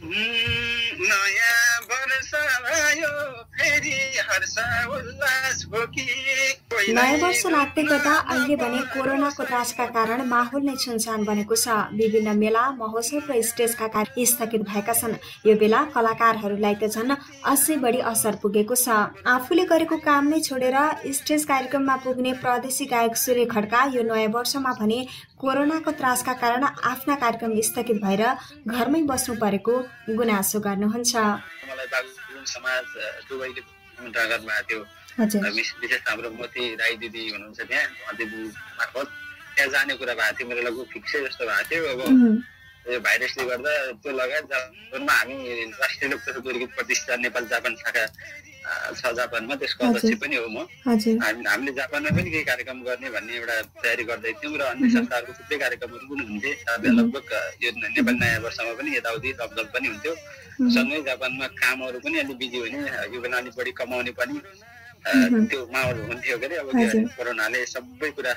नयाँ वर्ष आयो फेरि हर्ष उल्लास हो कि नयाँ वर्ष लाग्दै गर्दा अहिले भने कोरोनाको त्रासका कारण माहौल नै सुनसान बनेको छ। विभिन्न मेला महोत्सव र स्टेजका कार्य स्थगित भएका छन्। यो बेला कलाकारहरूलाई त झन् अझै बढी असर पुगेको छ। आफूले गरेको काम नै छोडेर स्टेज कार्यक्रममा पुग्ने प्रदेशी गायक सूर्य खड्का यो नयाँ वर्षमा भने कोरोनाको त्रासका कारण आफ्ना कार्यक्रम स्थगित भएर घरमै बस्नु परेको गुनासो गर्नुहुन्छ। मलाई बागलुङ समाज दुवैले ढागत भएको थियो। विशेष हाम्रो मोती राई दिदी हुनुहुन्छ त्यहाँ दिदी मार्फत त्यहाँ जाने कुरा भएको थियो। मेरो लगभग फिक्सै जस्तो भएको थियो। अब यो भाइरसले गर्दा त्यो लगायत जापानमा हामी राष्ट्रिय लोकतन्त्र दुर्गीत प्रतिष्ठान नेपाल जापान शाखा छ जापानमा, त्यसको अध्यक्ष पनि हो म। हामीले जापानमा पनि केही कार्यक्रम गर्ने भन्ने एउटा तयारी गर्दै थियौँ र अन्य संस्थाहरूको थुप्रै कार्यक्रमहरू पनि हुन्थे। लगभग यो नेपाल नयाँ वर्षमा पनि यताउति दबदब पनि हुन्थ्यो। सँगै जापानमा कामहरू पनि अलिक बिजी हुने, यो बेला अलिक बढी कमाउने पनि त्यो माहौल हुन्थ्यो के अरे। अब कोरोनाले सबै कुरा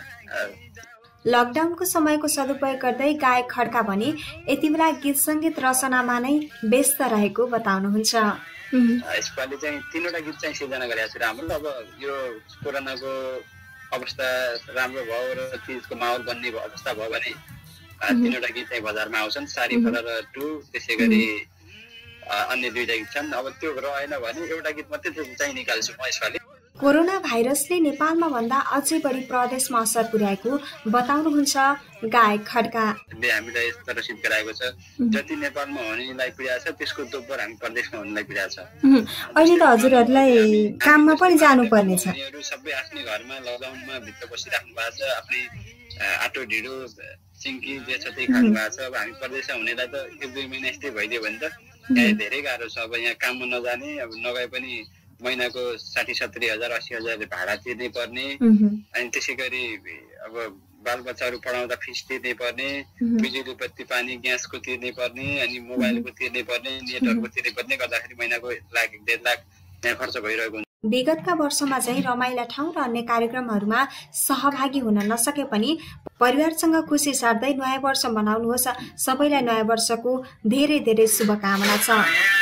लकडाउनको समयको सदुपयोग गर्दै गायक खड्का भने यति बेला गीत सङ्गीत रचनामा नै व्यस्त रहेको बताउनुहुन्छ। यसपालि चाहिँ 3वटा गीत चाहिँ सिर्जना गरेको छु राम्रो। अब यो कोरोनाको अवस्था राम्रो भयो र चिजको माहौल बन्ने अवस्था भयो भने 3वटा गीत चाहिँ बजारमा आउँछन्, सारी फरा र 2। त्यसै गरी अन्य 2टा गीत छन्। अब त्यो रहेन भने एउटा गीत मात्रै चाहिँ निकाल्छु म यसपालि। कोरोना भाइरसले नेपालमा भन्दा अझै बढी प्रदेशमा असर पुर्याएको बताउनुहुन्छ गायक खड्का। हामीलाई यस्तो रसिद गराएको छ, जति नेपालमा हुनेलाई पीडा छ त्यसको दोब्बर हामी प्रदेशमा हुनेलाई पीडा छ। अहिले त हजुरहरूलाई काममा पनि जानुपर्ने छ। सबै आफ्नै घरमा लकडाउनमा भित्र बसिराख्नु भएको छ। आफ्नै आटो ढिँडो सिन्की जे छ त्यही खानु भएको छ। अब हामी प्रदेशमा हुनेलाई त 1-2 महिना यस्तै भइदियो भने त यहाँ धेरै गाह्रो छ। अब यहाँ काममा नजाने, अब नगए पनि महिनाको 60-70 हजार 80 हजार भाडा तिर्नै पर्ने, अनि त्यसै गरी अब बालबच्चाहरू पढाउँदा फिस तिर्नै पर्ने, बिजुली बत्ती पानी ग्यासको तिर्नै पर्ने, अनि मोबाइलको तिर्नै पर्ने, नेटहरूको तिर्नै पर्ने गर्दाखेरि महिनाको 1-1.5 लाख यहाँ खर्च भइरहेको हुन्छ। विगतका वर्षमा चाहिँ रमाइला ठाउँ र अन्य कार्यक्रमहरूमा सहभागी हुन नसके पनि परिवारसँग खुसी साट्दै नयाँ वर्ष मनाउनुहोस्। सबैलाई नयाँ वर्षको धेरै धेरै शुभकामना छ।